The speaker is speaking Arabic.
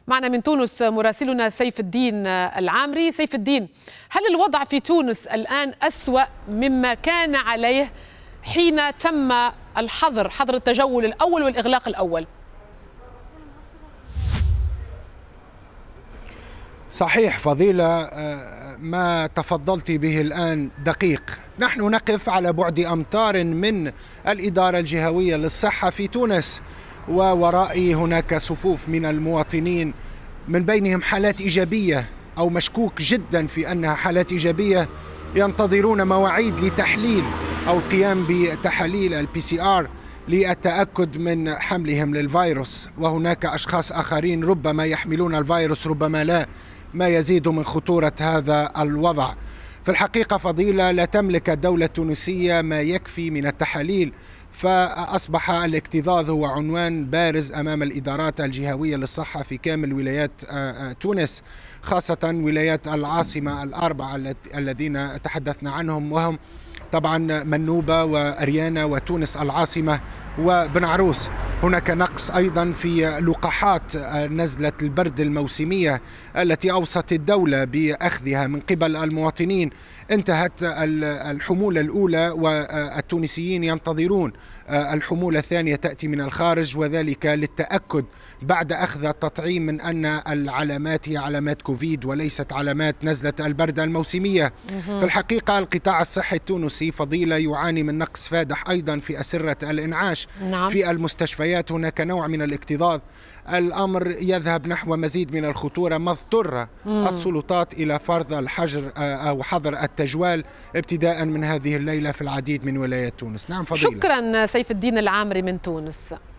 معنا من تونس مراسلنا سيف الدين العامري. سيف الدين، هل الوضع في تونس الآن أسوأ مما كان عليه حين تم حظر التجول الأول والإغلاق الأول؟ صحيح فضيلة، ما تفضلت به الآن دقيق. نحن نقف على بعد أمتار من الإدارة الجهوية للصحة في تونس، وورائي هناك صفوف من المواطنين، من بينهم حالات إيجابية أو مشكوك جدا في أنها حالات إيجابية، ينتظرون مواعيد لتحليل أو القيام بتحاليل الPCR للتأكد من حملهم للفيروس. وهناك أشخاص آخرين ربما يحملون الفيروس ربما لا، ما يزيد من خطورة هذا الوضع. في الحقيقة فضيلة، لا تملك الدولة التونسية ما يكفي من التحاليل، فأصبح الاكتظاظ هو عنوان بارز أمام الإدارات الجهوية للصحة في كامل ولايات تونس، خاصة ولايات العاصمة الأربعة الذين تحدثنا عنهم، وهم طبعا منوبة وأريانا وتونس العاصمة وبن عروس. هناك نقص أيضا في لقاحات نزلة البرد الموسمية التي أوصت الدولة بأخذها من قبل المواطنين. انتهت الحمولة الأولى والتونسيين ينتظرون الحمولة الثانية تأتي من الخارج، وذلك للتأكد بعد أخذ التطعيم من أن العلامات هي علامات كوفيد وليست علامات نزلة البرد الموسمية. في الحقيقة القطاع الصحي التونسي فضيلة يعاني من نقص فادح أيضا في أسرة الإنعاش. في المستشفيات هناك نوع من الاكتظاظ، الأمر يذهب نحو مزيد من الخطورة، ما اضطر السلطات إلى فرض الحجر أو حظر التجوال ابتداء من هذه الليلة في العديد من ولايات تونس. نعم فضيلة. شكرا سيف الدين العامري من تونس.